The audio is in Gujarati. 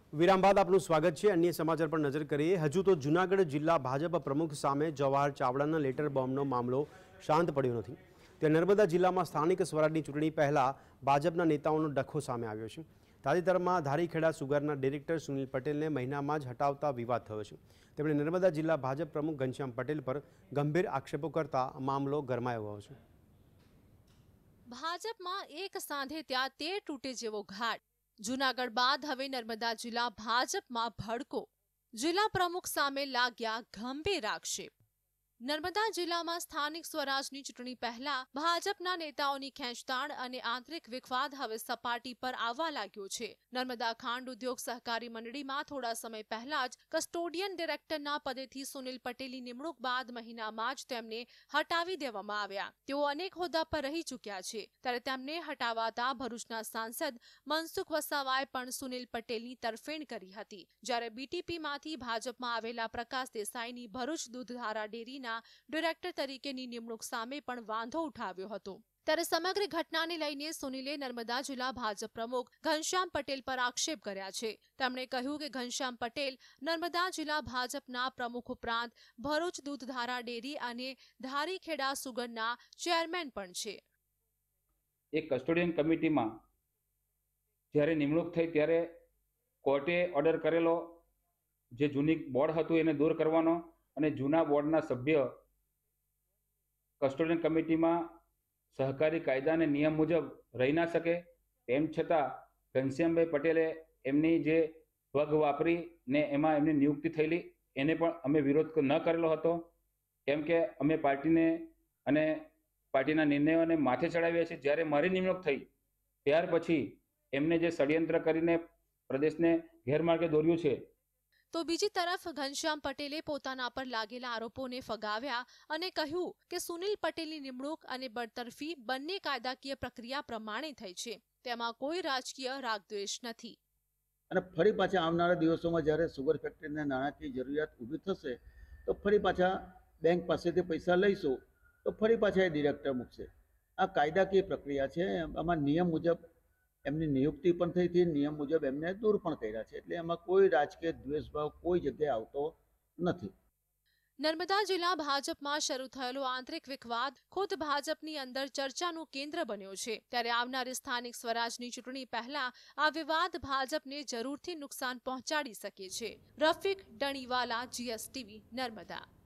વિરામ બાદ આપનું સ્વાગત છે। અન્ય સમાચાર પર નજર કરીએ। હજુ તો જૂનાગઢ જિલ્લા ભાજપ પ્રમુખ સામે જવાહર ચાવડાના લેટર બોમ્બનો મામલો શાંત પડ્યો નથી। ત્યારે નર્મદા જિલ્લામાં સ્થાનિક સ્વરાજની ચૂંટણી પહેલા ભાજપના નેતાઓનો ડખો સામે આવ્યો છે। તાજેતરમાં ધારીખેડા સુગરના ડિરેક્ટર સુનિલ પટેલને મહિનામાં જ હટાવતા વિવાદ થયો છે। તેમણે નર્મદા જિલ્લા ભાજપ પ્રમુખ ઘનશ્યામ પટેલ પર ગંભીર આક્ષેપો કરતા મામલો ગરમાયો ગયો છે। ભાજપમાં એક સાંધે ત્યાં તેર તૂટે જેવો ઘાટ। જૂનાગઢ બાદ હવે નર્મદા જિલ્લા ભાજપમાં ભડકો। જિલ્લા પ્રમુખ સામે લાગ્યા ગંભીર આક્ષેપ। નર્મદા જિલ્લામાં સ્થાનિક સ્વરાજની ચૂંટણી પહેલા ભાજપના નેતાઓની ખેંચતાણ અને આંતરિક વિખવાદ હવે સપાટી પર આવવા લાગ્યો છે। નર્મદા ખાંડ ઉદ્યોગ સહકારી મંડળીમાં થોડા સમય પહેલા જ કસ્ટોડિયન ડિરેક્ટરના પદેથી સુનિલ પટેલની નિમણૂક બાદ મહિનામાં જ તેમને હટાવી દેવામાં આવ્યા। તેઓ અનેક હોદ્દા પર રહી ચૂક્યા છે, ત્યારે તેમને હટાવાતા ભરૂચના સાંસદ મનસુખ વસાવાએ પણ સુનિલ પટેલની તરફેણ કરી હતી। જ્યારે બીટીપીમાંથી ભાજપમાં આવેલા પ્રકાશ દેસાઈની ભરૂચ દૂધધારા ડેરીના ડિરેક્ટર તરીકેની નિમણૂક સામે પણ વાંધો ઉઠાવ્યો હતો। ત્યારે સમગ્ર ઘટનાને લઈને સુનિલે નર્મદા જિલ્લા ભાજપ પ્રમુખ ઘનશ્યામ પટેલ પર આક્ષેપ કર્યા છે। તેમણે કહ્યું કે ઘનશ્યામ પટેલ નર્મદા જિલ્લા ભાજપના પ્રમુખ ઉપરાંત ભરૂચ દૂધધારા ડેરી અને ધારીખેડા સુગરના ચેરમેન પણ છે। એક કસ્ટોડિયન કમિટીમાં જ્યારે નિમણૂક થઈ ત્યારે કોર્ટે ઓર્ડર કરેલો જે જૂની બોર્ડ હતું એને દૂર કરવાનો અને જૂના બોર્ડના સભ્ય કસ્ટોડિયન કમિટીમાં સહકારી કાયદા અને નિયમ મુજબ રહી ના શકે। તેમ છતાં ઘનશ્યામભાઈ પટેલે એમની જે પગ વાપરીને એમાં એમની નિયુક્તિ થયેલી એને પણ અમે વિરોધ ન કરેલો હતો, કેમ કે અમે પાર્ટીને અને પાર્ટીના નિર્ણયોને માથે ચડાવ્યા છે। જ્યારે મારી નિમણૂક થઈ ત્યાર પછી એમને જે ષડયંત્ર કરીને પ્રદેશને ગેરમાર્ગે દોર્યું છે। તો બીજી તરફ ઘનશ્યામ પટેલે પોતાના પર લાગેલા આરોપોને ફગાવ્યા અને કહ્યું કે સુનિલ પટેલની નિમણૂક અને બરતરફી બંને કાયદાકીય પ્રક્રિયા પ્રમાણે થઈ છે, તેમાં કોઈ રાજકીય રાગદ્વેષ નથી। અને ફરી પાછા આવનારા દિવસોમાં જ્યારે સુગર ફેક્ટરીને નાણાકીય જરૂરિયાત ઊભી થશે તો ફરી પાછા બેંક પાસેથી પૈસા લઈશું તો ફરી પાછા એ ડિરેક્ટર મૂકશે। આ કાયદાકીય પ્રક્રિયા છે, આમાં નિયમ મુજબ એમની નિયુક્તિ પણ થઈ હતી, નિયમ મુજબ એમને દૂર પણ કર્યા છે, એટલે એમાં કોઈ રાજકીય દ્વેષભાવ કોઈ જગ્યાએ આવતો નથી। નર્મદા જિલ્લા ભાજપમાં શરૂ થયેલો આંતરિક વિખવાદ ખુદ ભાજપની અંદર ચર્ચાનું કેન્દ્ર બન્યો છે। ત્યારે આવનારી સ્થાનિક સ્વરાજની ચૂંટણી પહેલા આ વિવાદ ભાજપને જરૂરથી નુકસાન પહોંચાડી શકે છે। રફીક ડણીવાલા, GSTV, નર્મદા।